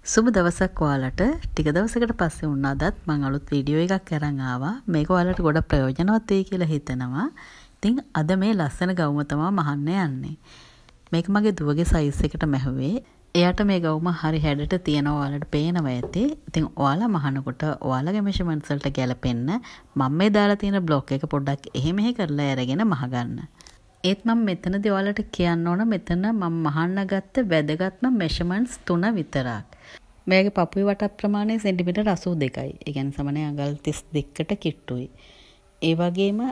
සුබ දවසක් ඔයාලට. ටික දවසකට පස්සේ වුණාදත් මම අලුත් වීඩියෝ එකක් අරන් ආවා. මේක ඔයාලට ගොඩක් ප්‍රයෝජනවත් වෙයි කියලා හිතනවා. ඉතින් අද මේ ලස්සන ගවුම තමයි මහන්න යන්නේ. මේක මගේ දුවගේ සයිස් එකට මැහුවේ. එයාට මේ ගවුම හරි හැඩට තියෙනවා ඔයාලට පේනවා ඇති. ඉතින් ඔයාලා මහනකොට ඔයාලගේ මෙෂර්මන්ට්ස් වලට ගැලපෙන්න මම මේ දාලා තියෙන බ්ලොක් එක පොඩ්ඩක් එහෙ මෙහෙ කරලා අරගෙන මහගන්න. ඒත් මම මෙතනදී ඔයාලට කියන්න ඕන මෙතන මම මහන්න ගත්ත වැදගත්ම මෙෂර්මන්ට්ස් 3 විතරක්. මේකේ පපුවේ වට ප්‍රමාණය සෙන්ටිමීටර් 82යි. ඒ කියන්නේ සමනේ අඟල් 32කට කිට්ටුයි. ඒ වගේම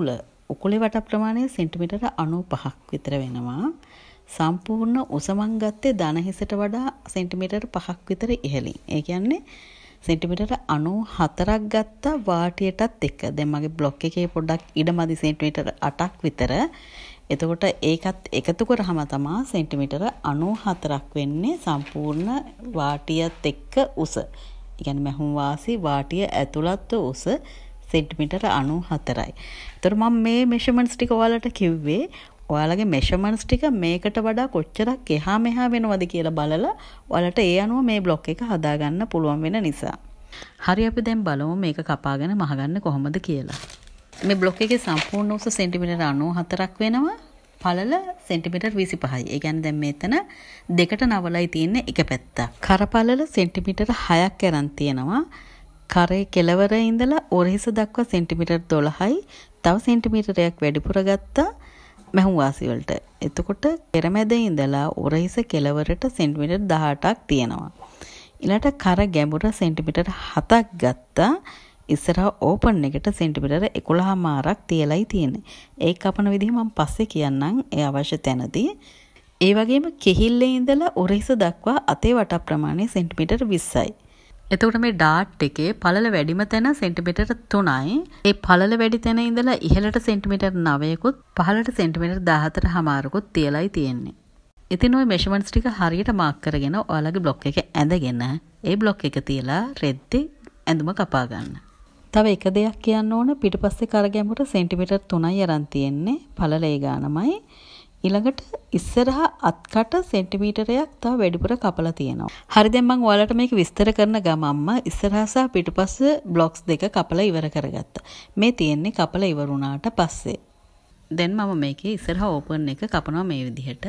උකුලේ වට ප්‍රමාණය සෙන්ටිමීටර් 95ක් විතර වෙනවා. සම්පූර්ණ උස මං ගත්තේ දන හිසට වඩා සෙන්ටිමීටර් 5ක් විතර ඉහළින්. ඒ කියන්නේ සෙන්ටිමීටර් 94ක් ගත්තා වාටියටත් එක්ක. දැන් මගේ බ්ලොක් එකේ පොඩ්ඩක් ඉඩමදි සෙන්ටිමීටර් 8ක් විතර. එතකොට ඒකත් එකතු කරාම තමයි සෙන්ටිමීටර් 94ක් වෙන්නේ සම්පූර්ණ වාටියත් එක්ක උස. ඒ කියන්නේ මහුම් වාසි වාටිය ඇතුළත් උස සෙන්ටිමීටර් 94යි. ඒතර මම මේ මෙෂර්මන්ට්ස් ටික ඔයාලට කිව්වේ ඔයාලගේ මෙෂර්මන්ට්ස් ටික මේකට වඩා කොච්චරක් එහා මෙහා වෙනවද කියලා බලලා ඔයාලට ඒ අනුව මේ බ්ලොක් එක හදාගන්න පුළුවන් වෙන නිසා. හරි අපි දැන් බලමු මේක කපාගෙන මහගන්න කොහොමද කියලා. මේ බ්ලොක් එකේ සම්පූර්ණ උස සෙන්ටිමීටර් 94ක් වෙනවා. පළල සෙන්ටිමීටර් 25යි. ඒ කියන්නේ දැන් මෙතන දෙකට නවලයි තියෙන්නේ එක පැත්තක්. කරපළල සෙන්ටිමීටර් 6ක් අරන් තියෙනවා. කරේ කෙළවර ඉඳලා ඔරහිස දක්වා සෙන්ටිමීටර් 12යි. තව සෙන්ටිමීටරයක් වැඩිපුර ගත්තා මහුම් වාසි වලට. එතකොට පෙරමැද ඉඳලා ඔරහිස කෙළවරට සෙන්ටිමීටර් 18ක් තියෙනවා. ඊළඟට කර ගැඹුර සෙන්ටිමීටර් 7ක් ගත්තා. ඉස්සරහා ඕපන් එකට සෙන්ටිමීටර් 11මාරක් තියලයි තියෙන්නේ. ඒ කපන විදිහ මම පස්සේ කියන්නම් ඒ අවශ්‍ය තැනදී. ඒ වගේම කෙහිල්ලේ ඉඳලා ඔරහිස දක්වා අතේ වට ප්‍රමාණය සෙන්ටිමීටර් 20යි. එතකොට මේ ඩාට් එකේ පළල වැඩිම තැන සෙන්ටිමීටර් 3යි. ඒ පළල වැඩි තැන ඉඳලා ඉහළට සෙන්ටිමීටර් 9කුත් පහළට සෙන්ටිමීටර් 14මාරකුත් තියලයි තියෙන්නේ. ඉතින් ওই මෙෂර්මන්ට්ස් ටික හරියට මාක් කරගෙන ඔයාලගේ බ්ලොක් එක ඇඳගෙන ඒ බ්ලොක් එක තියලා රෙද්දේ ඇඳුම කපා ගන්න. තව එක දෙයක් කියන්න ඕන පිටපස්සේ කර ගැඹුර සෙන්ටිමීටර් 3යි අරන් තියෙන්නේ පළල ඒ ගානමයි. ඊළඟට ඉස්සරහා අත්කට සෙන්ටිමීටරයක් තව වැඩිපුර කපලා තියෙනවා. හරි දැන් මම ඔයාලට මේක විස්තර කරන ගමන්ම ඉස්සරහා සහ පිටපස්ස බ්ලොක්ස් දෙක කපලා ඉවර කරගත්තා. මේ තියෙන්නේ කපලා ඉවර වුණාට පස්සේ. දැන් මම මේකේ ඉස්සරහා ඕපන් එක කපනවා මේ විදිහට.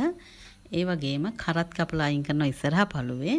ඒ වගේම කරත් කපලා අයින් කරනවා ඉස්සරහා පළුවේ.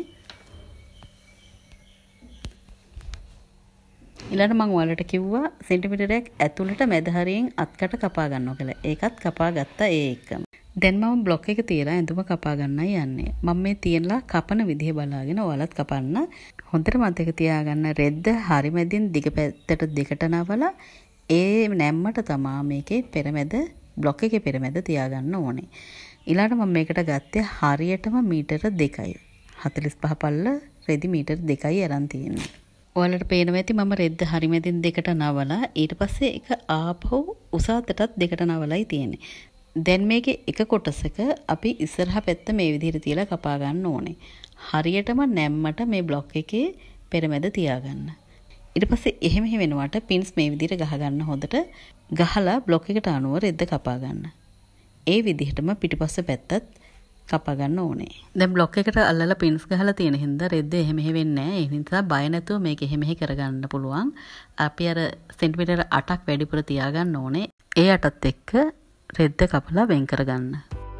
ඊළඟට මම ඔයාලට කිව්වා සෙන්ටිමීටරයක් ඇතුළට මැද හරියෙන් අත්කට කපා ගන්නවා කියලා. ඒකත් කපා ගත්තා ඒ එකම. දැන් මම බ්ලොක් එක තියලා ඇඳුම කපා ගන්නයි යන්නේ. මම මේ තියලා කපන විදිහ බලාගෙන ඔයාලත් කපන්න. හොඳට මතක තියාගන්න රෙද්ද හරි මැදින් දිග පැත්තට දෙකට නවලා ඒ නැම්මට තමයි මේකේ පෙරමැද බ්ලොක් එකේ පෙරමැද තියාගන්න ඕනේ. ඊළඟට මම මේකට ගත්තේ හරියටම මීටර 2යි. 45 පල්ල රෙදි මීටර 2යි අරන් තියෙන්නේ. ඔයාලට පේනවා ඇති මම රෙද්ද හරි මැදින් දෙකට නවලා ඊට පස්සේ එක ආපහු උස අතටත් දෙකට නවලයි තියෙන්නේ. දැන් මේකේ එක කොටසක අපි ඉස්සරහා පැත්ත මේ විදිහට තියලා කපා ගන්න ඕනේ. හරියටම නැම්මට මේ බ්ලොක් එකේ පෙරමැද තියාගන්න. ඊට පස්සේ එහෙම වෙනවට පින්ස් මේ විදිහට ගහ ගන්න හොඳට ගහලා බ්ලොක් එකට අනුව රෙද්ද කපා ගන්න. ඒ විදිහටම පිටිපස්ස පැත්තත් කපා ගන්න ඕනේ. දැන් බ්ලොක් එකට අල්ලලා පින්ස් ගහලා තියෙන හින්දා රෙද්ද එහෙම වෙන්නේ නැහැ. ඒ නිසා බය නැතුව මේක එහෙම කරගන්න පුළුවන්. අපි අර සෙන්ටිමීටර් 8ක් වැඩිපුර තියාගන්න ඕනේ. ඒ අටත් එක්ක රෙද්ද කපලා වෙන් කරගන්න.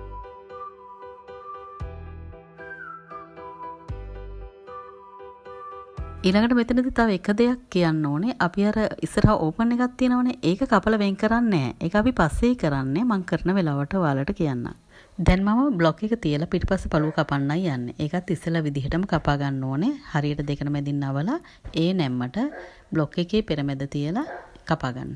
ඊළඟට මෙතනදී තව එක දෙයක් කියන්න ඕනේ. අපි අර ඉස්සරහා ඕපන් එකක් තියෙනවනේ. ඒක කපලා වෙන් කරන්නේ නැහැ. ඒක අපි පස්සේ කරන්නේ. මම කරන වෙලාවට ඔයාලට කියන්නම්. දැන් මම බ්ලොක් එක තියලා පිටිපස්ස පළුව කපන්නයි යන්නේ. ඒකත් ඉස්සෙල්ලා විදිහටම කපා ගන්න ඕනේ. හරියට දෙකන මැදින් නවලා ඒ නැම්මට බ්ලොක් එකේ පෙරමැද තියලා කපා ගන්න.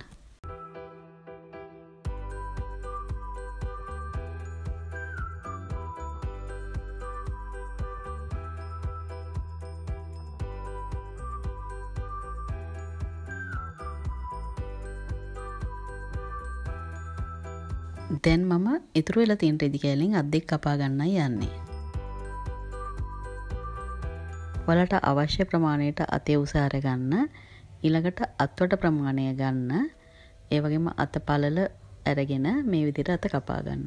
දැන් මම ඉතුරු වෙලා තියෙන රෙදි කෑල්ලෙන් අත් දෙක කපා ගන්නයි යන්නේ. ඔයාලට අවශ්‍ය ප්‍රමාණයට අතේ උස අරගන්න. ඊළඟට අත්වට ප්‍රමාණය ගන්න. ඒ වගේම අත පළල අරගෙන මේ විදිහට අත කපා ගන්න.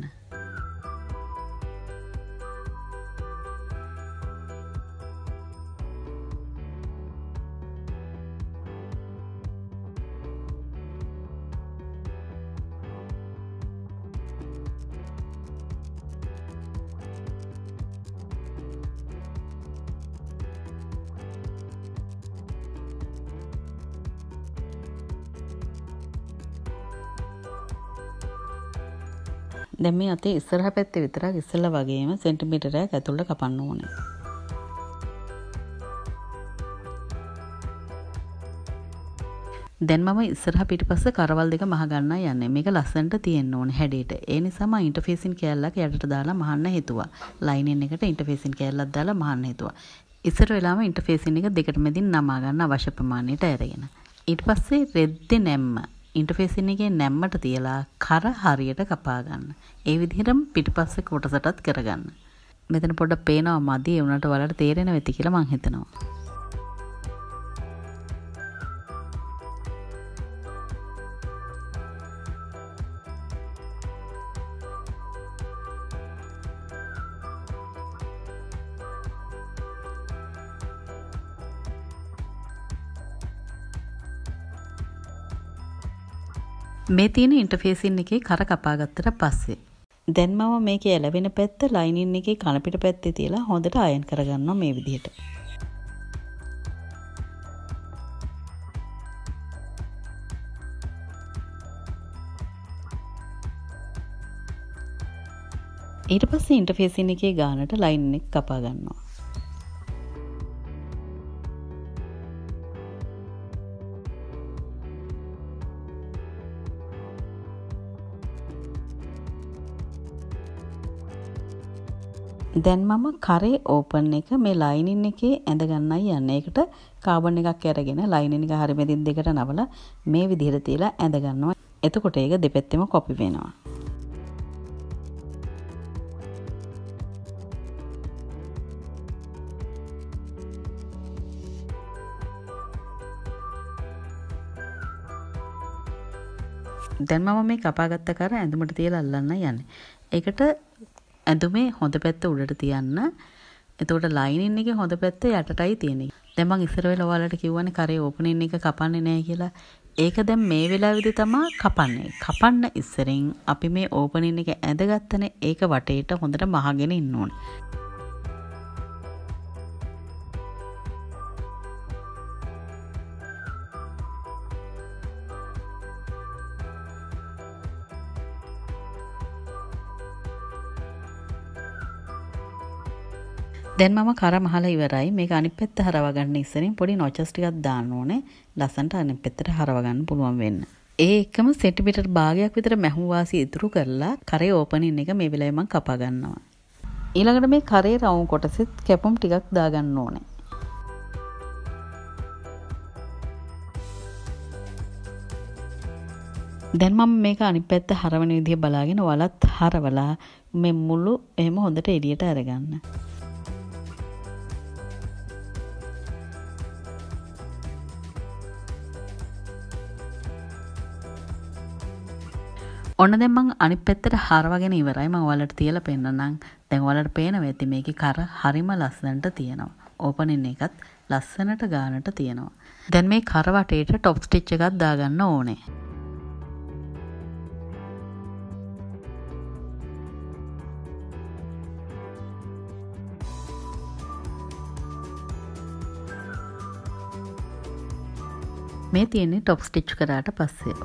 දැන් මේ අතේ ඉස්සරහ පැත්තේ විතරක් ඉස්සෙල්ලා වගේම සෙන්ටිමීටරයක් ඇතුළට කපන්න ඕනේ. දැන් මම ඉස්සරහ පිටිපස්ස කරවල් දෙක මහ ගන්නයි යන්නේ. මේක ලස්සනට තියෙන්න ඕනේ හැඩයට. ඒ නිසා මම ඉන්ටර්ෆේසින් කෑල්ලක් යටට දාලා මහන්න හිතුවා. ලයිනින් එකට ඉන්ටර්ෆේසින් කෑල්ලක් දාලා මහන්න හිතුවා. ඉස්සර වෙලාවම ඉන්ටර්ෆේසින් එක දෙකට මැදින් නමා ගන්න අවශ්‍ය ප්‍රමාණයට අරගෙන. ඊට පස්සේ රෙද්දේ නැම්ම ඉන්ටර්ෆේසින් එකේ නැම්මට තියලා කර හරියට කපා ගන්න. ඒ විදිහටම පිටිපස්සේ කොටසටත් කරගන්න. මෙතන පොඩ්ඩක් පේනවා මදි ඒ උනට වලට තේරෙන වෙති කියලා මං හිතනවා. මේ තියෙන ඉන්ටර්ෆේසින් එකේ කර කපා ගත්තට පස්සේ දැන් මම මේකේ ඇලවෙන පැත්ත ලයිනින් එකේ කන පිට පැත්තේ තියලා හොඳට අයන් කරගන්නවා මේ විදිහට. ඊට පස්සේ ඉන්ටර්ෆේසින් එකේ ගානට ලයින් එක කපා ගන්නවා. දැන් මම කරේ ඕපන් එක මේ ලයිනින් එකේ ඇඳ ගන්නයි යන්නේ. ඒකට කාබන් එකක් අරගෙන ලයිනින් එක හරිය මෙදින් දෙකට නවලා මේ විදිහට තියලා ඇඳ ගන්නවා. එතකොට ඒක දෙපැත්තෙම කොපි වෙනවා. දැන් මම මේ කපාගත්ත කර ඇඳුමට තියලා අල්ලන්න යන්නේ. ඒකට ඇඳුමේ හොඳ පැත්ත උඩට තියන්න. එතකොට ලයිනින් එකේ හොඳ පැත්ත යටටයි තියෙන්නේ. දැන් මම ඉස්සර වෙලා ඔයාලට කිව්වනේ කරේ ඕපනින් එක කපන්නේ නැහැ කියලා. ඒක දැන් මේ වෙලාවේදී තමයි කපන්නේ. කපන්න ඉස්සරින් අපි මේ ඕපනින් එක ඇඳගත්තනේ ඒක වටේට හොඳට මහගෙන ඉන්න ඕනේ. දැන් මම කර මහලා ඉවරයි. මේක අනිත් පැත්ත හරව ගන්න ඉස්සරින් පොඩි නොචස් ටිකක් දාන්න ඕනේ. ලස්සනට අනිත් පැත්තට හරව ගන්න පුළුවන් වෙන්න. ඒ එකම සෙන්ටිමීටර් භාගයක් විතර මැහුම් වාසි ඉතුරු කරලා කරේ ඕපනින් එක මේ වෙලාවේ මම කපා ගන්නවා. ඊළඟට මේ කරේ රවුම් කොටසෙත් කැපුම් ටිකක් දා ගන්න ඕනේ. දැන් මම මේක අනිත් පැත්ත හරවන විදිහ බලාගෙන ඔයාලත් හරවලා මේ මුළු එහෙම හොඳට එළියට අරගන්න. ඔන්න දැන් මම අනිත් පැත්තට හරවගෙන ඉවරයි. මම ඔයාලට තියලා පෙන්නන්නම්. දැන් ඔයාලට පේනවා ඇති මේකේ කර හරිම ලස්සනට තියෙනවා. ඕපනින් එකත් ලස්සනට ගානට තියෙනවා. දැන් මේ කර වටේට টොප් ස්ටිච් එකක් දාගන්න ඕනේ. මේ තියෙන්නේ টොප් ස්ටිච් කරාට පස්සේ.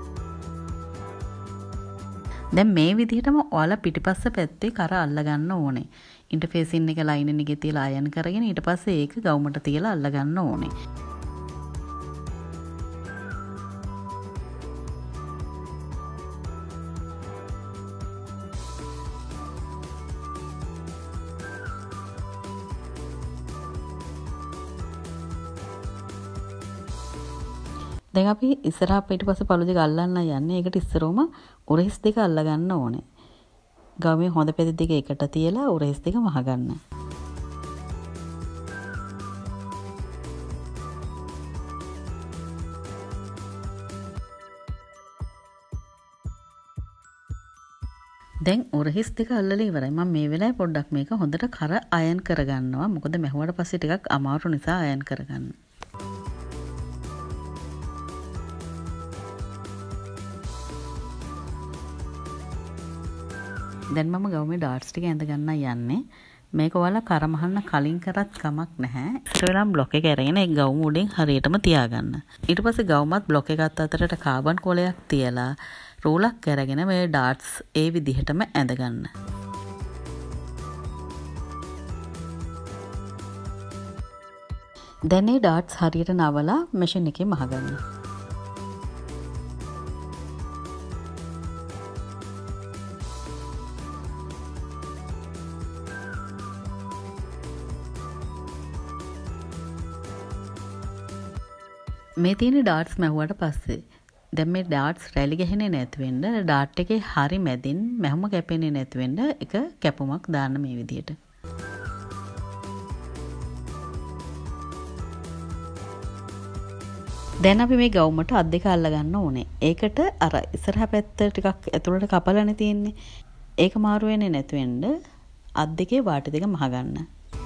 දැන් මේ විදිහටම ඔයාලා පිටිපස්ස පැත්තේ කර අල්ල ගන්න ඕනේ. ඉන්ටර්ෆේසින් එක ලයිනින් එකේ තියලා අයන් කරගෙන ඊට පස්සේ ඒක ගවුමට තියලා අල්ල ගන්න ඕනේ. දැන් අපි ඉස්සරහා පිටිපස්ස පළු දෙක අල්ලන්න යන්නේ. ඒකට ඉස්සරෝම උරහිස් දෙක අල්ල ගන්න ඕනේ. ගමේ හොඳ පෙති දෙක එකට තියලා උරහිස් දෙක මහ ගන්න. දැන් උරහිස් දෙක අල්ලලා ඉවරයි. මම මේ වෙලාවේ පොඩ්ඩක් මේක හොඳට කර අයන් කරගන්නවා. මොකද මැහුවට පස්සේ ටිකක් අමාරු නිසා අයන් කරගන්න. දැන් මම ගවුමේ ඩාට්ස් ටික ඇඳ ගන්න යන්නේ. මේක ඔයාලා කර මහන්න කලින් කරත් කමක් නැහැ. ඊට වෙලාවම බ්ලොක් එක අරගෙන ඒ ගවුම උඩින් හරියටම තියාගන්න. ඊට පස්සේ ගවුමත් බ්ලොක් එකත් අතරට කාබන් කොලයක් තියලා රූලක් අරගෙන මේ ඩාට්ස් ඒ විදිහටම ඇඳගන්න. දැන් මේ ඩාට්ස් හරියට නවලා මැෂින් එකේ මහගන්න. මේ තියෙන ඩාට්ස් මැහුවට පස්සේ දැන් මේ ඩාට්ස් රැලි ගහන්නේ නැති වෙන්න ඩාට් එකේ හරි මැදින් මැහුම කැපෙන්නේ නැති වෙන්න එක කැපුමක් දාන්න මේ විදියට. දැන් අපි මේ ගවුමට අත් දෙක අල්ල ගන්න ඕනේ. ඒකට අර ඉස්සරහ පැත්ත ටිකක් ඇතුළට කපලානේ තියෙන්නේ. ඒක මාරු වෙන්නේ නැති වෙන්න අත් දෙකේ වාටි දෙක මහ ගන්න.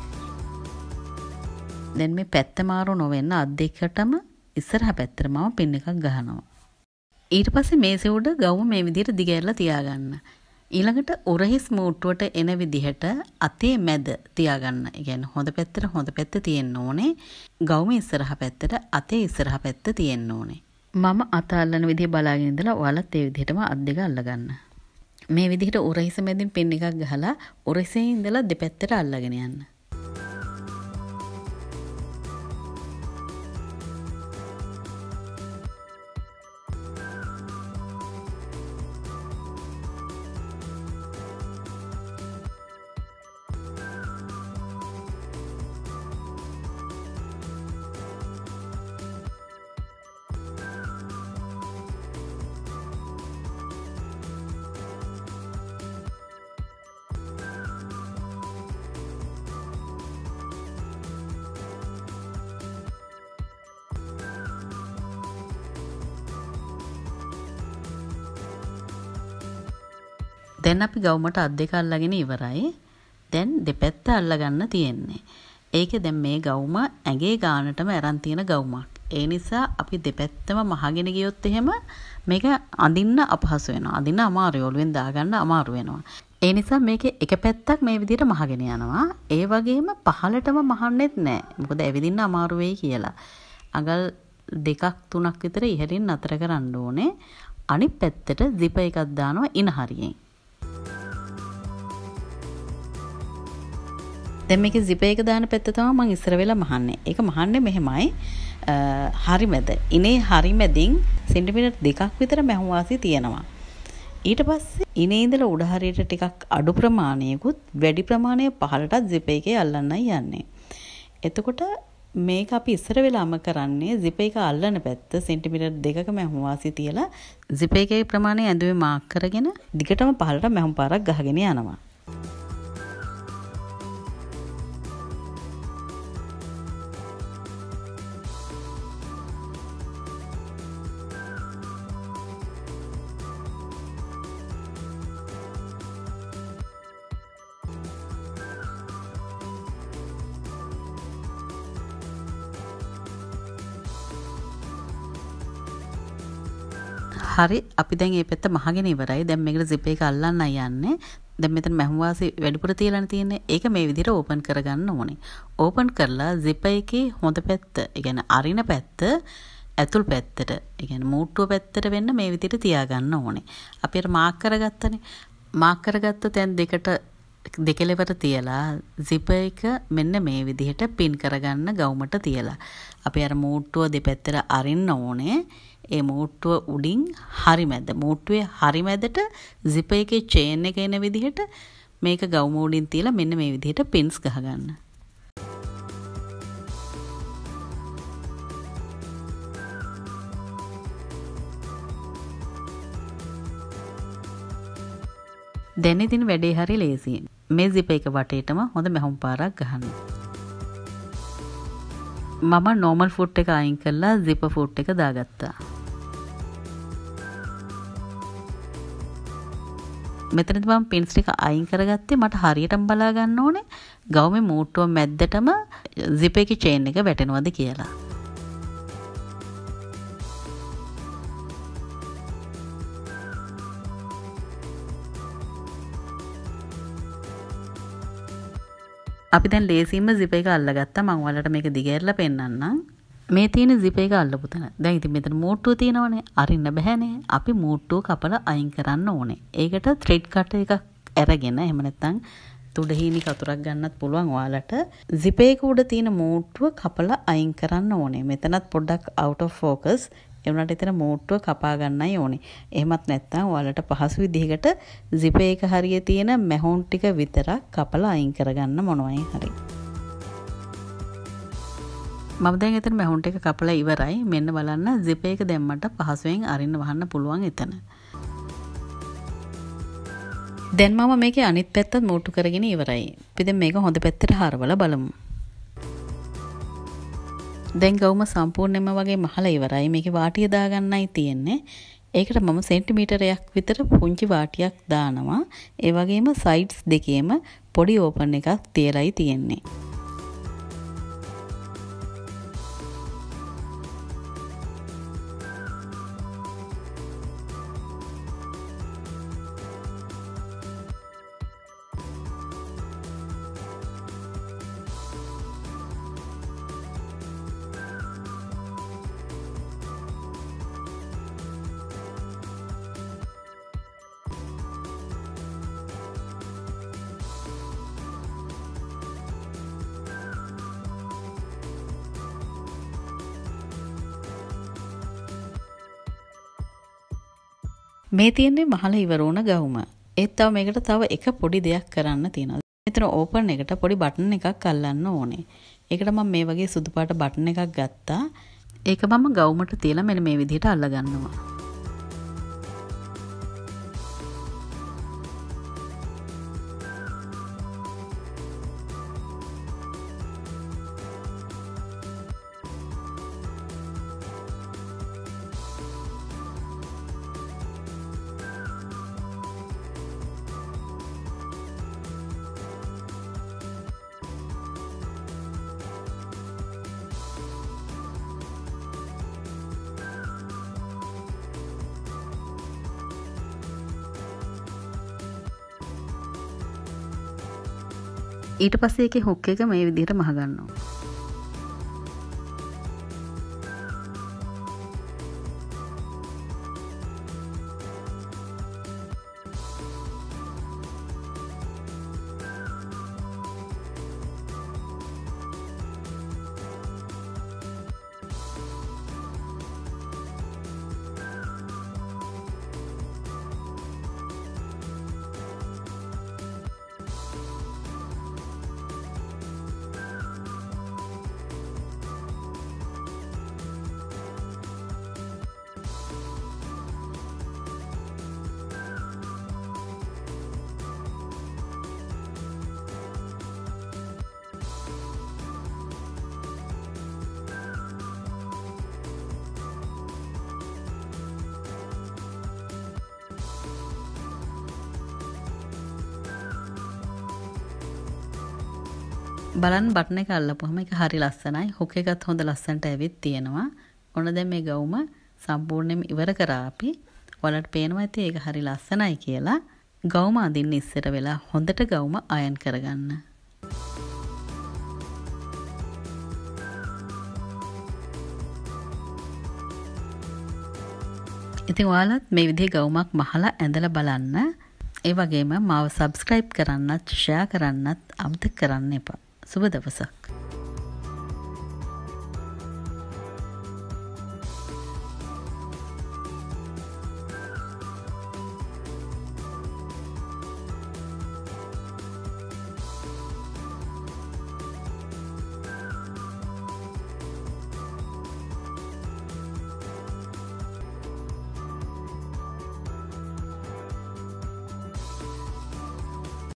දැන් මේ පැත්ත මාරු නොවෙන්න අත් දෙකටම ඉස්සරහ පැත්තට මම පින් එකක් ගහනවා. ඊට පස්සේ මේසෙ උඩ ගවුම මේ විදිහට දිගහැරලා තියාගන්න. ඊළඟට උරහිස් මූට්ටුවට එන විදිහට අතේ මැද තියාගන්න. ඒ කියන්නේ හොඳ පැත්ත තියෙන්න ඕනේ. ගවුම ඉස්සරහ පැත්තට අතේ ඉස්සරහ පැත්ත තියෙන්න ඕනේ. මම අත අල්ලන විදිහ බලාගෙන ඉඳලා ඔයාලත් ඒ විදිහටම අත් දෙක අල්ලගන්න. මේ විදිහට උරහිස මැදින් පින් එකක් ගහලා උරහිසේ ඉඳලා දෙපැත්තට අල්ලගෙන යන්න. දැන් අපි ගවුමට අත් දෙක අල්ලගෙන ඉවරයි. දැන් දෙපැත්ත අල්ලගන්න තියෙන්නේ. ඒකේ දැන් මේ ගවුම ඇඟේ ගානටම අරන් තියෙන ගවුමක්. ඒ නිසා අපි දෙපැත්තම මහගෙන ගියොත් එහෙම මේක අඳින්න අපහසු වෙනවා. අඳින්න අමාරුයි. ඔළුවෙන් දාගන්න අමාරු වෙනවා. ඒ නිසා මේකේ එක පැත්තක් මේ විදිහට මහගෙන යනවා. ඒ වගේම පහළටම මහන්නෙත් නැහැ. මොකද ඇවිදින්න අමාරු වෙයි කියලා. අඟල් 2 3ක් විතර ඉහළින් නතර කරන්න ඕනේ. අනිත් පැත්තට zip එකක් දානවා ඉන හරියෙන්. දැන් මේකේ zip එක දාන පැත්ත තමයි මම ඉස්සර වෙලා මහන්නේ. ඒක මහන්නේ මෙහෙමයි. හරි මැද. ඉනේ හරි මැදින් සෙන්ටිමීටර් 2ක් විතර මැහුම් වාසිය තියෙනවා. ඊට පස්සේ ඉනේ ඉඳලා උඩ හරියට ටිකක් අඩු ප්‍රමාණයකුත් වැඩි ප්‍රමාණයක් පහළටත් zip එකේ අල්ලන්නයි යන්නේ. එතකොට මේක අපි ඉස්සර වෙලාම කරන්නේ zip එක අල්ලන පැත්ත සෙන්ටිමීටර් 2ක මැහුම් වාසිය තියලා zip එකේ ප්‍රමාණය ඇඳුමේ මාක් කරගෙන දිගටම පහළට මැහුම් පාරක් ගහගෙන යනවා. හරි අපි දැන් මේ පැත්ත මහගෙන ඉවරයි. දැන් මේකට zip එක අල්ලන්නයි යන්නේ. දැන් මෙතන මැහුම් වාසිය වැඩිපුර තියලානේ තියෙන්නේ. ඒක මේ විදිහට ඕපන් කරගන්න ඕනේ. ඕපන් කරලා zip එකේ හොඳ පැත්ත, ඒ කියන්නේ අරින පැත්ත ඇතුල් පැත්තට, ඒ කියන්නේ මූට්ටුව පැත්තට වෙන්න මේ විදිහට තියාගන්න ඕනේ. අපි අර මාක් කරගත්තනේ. මාක් කරගත්ත තැන් දෙකට දෙකලෙවට තියලා zip එක මෙන්න මේ විදිහට පින් කරගන්න ගවුමට තියලා. අපි අර මූට්ටුව දෙපැත්තට අරින්න ඕනේ. ඒ මූට්ටුව උඩින් හරි මැද මූට්ටුවේ හරි මැදට zip එකේ චේන් එක එන විදිහට මේක ගවුම උඩින් තියලා මෙන්න මේ විදිහට පින්ස් ගහගන්න. දැන් ඉතින් වැඩේ හරි ලේසියි. මේ zip එක වටේටම හොඳ මැහුම් පාරක් ගහන්න. මම normal foot එක අයින් කරලා zipper foot එක දාගත්තා. මෙතනදී මම පින්ස් ටික අයින් කරගත්තේ මට හරියටම බලා ගන්න ඕනේ ගවුමේ මූට්ටුව මැද්දටම zip එකේ චේන් එක වැටෙනවද කියලා. අපි දැන් ලේසියෙන්ම zip එක අල්ලගත්තා. මම ඔයාලට මේක දිගහැරලා පෙන්නන්නම්. මේ තියෙන zip එක අල්ලපු තැන. දැන් ඉතින් මෙතන මූට්ටුව තියෙනවනේ. අරින්න බෑනේ. අපි මූට්ටුව කපලා අයින් කරන්න ඕනේ. ඒකට thread cutter එකක් අරගෙන එහෙම නැත්නම් තුඩහීනි කතුරක් ගන්නත් පුළුවන් ඔයාලට. zip එක උඩ තියෙන මූට්ටුව කපලා අයින් කරන්න ඕනේ. මෙතනත් පොඩ්ඩක් out of focus. ඒ වුණාට එතන මූට්ටුව කපා ගන්නයි ඕනේ. එහෙමත් නැත්නම් ඔයාලට පහසු විදිහකට zip එක හරියේ තියෙන මැහොන් ටික විතරක් කපලා අයින් කරගන්න මොනවයි හරි. මම දැන් එතන මැහොන් ටික කපලා ඉවරයි. මෙන්න බලන්න zip එක දැම්මට පහසුවෙන් අරින්න වහන්න පුළුවන් එතන. දැන් මම මේකේ අනිත් පැත්තත් මූට්ටු කරගෙන ඉවරයි. අපි දැන් මේක හොඳ පැත්තට හරවලා බලමු. දැන් ගවුම සම්පූර්ණයෙන්ම වගේ මහලා ඉවරයි. මේකේ වාටිය දාගන්නයි තියෙන්නේ. ඒකට මම සෙන්ටිමීටරයක් විතර පුංචි වාටියක් දානවා. ඒ වගේම සයිඩ්ස් දෙකේම පොඩි ඕපන් එකක් තියලායි තියෙන්නේ. මේ තියෙන්නේ මහලා ඉවර වුණ ගවුම. ඒත් තව මේකට තව එක පොඩි දෙයක් කරන්න තියෙනවා. මෙතන ඕපන් එකට පොඩි බටන් එකක් අල්ලන්න ඕනේ. ඒකට මම මේ වගේ සුදු පාට බටන් එකක් ගත්තා. ඒක මම ගවුමට තියලා මෙන්න මේ විදිහට අල්ල ගන්නවා. ඊට පස්සේ ඒකේ හුක් එක මේ විදිහට මහ ගන්නවා. බලන්න බටන් එක අල්ලපුවම ඒක හරි ලස්සනයි. හුක් එකත් හොඳ ලස්සනට ඇවිත් තියෙනවා. ඔන්න දැන් මේ ගවුම සම්පූර්ණයෙන්ම ඉවර කරා අපි. ඔයාලට පේනවා ඇති ඒක හරි ලස්සනයි කියලා. ගවුම අඳින්න ඉස්සර වෙලා හොඳට ගවුම අයන් කරගන්න. ඉතින් ඔයාලත් මේ විදිහේ ගවුමක් මහලා ඇඳලා බලන්න. ඒ වගේම මාව subscribe කරන්නත්, share කරන්නත් අමතක කරන්න එපා. සුබ දවසක්.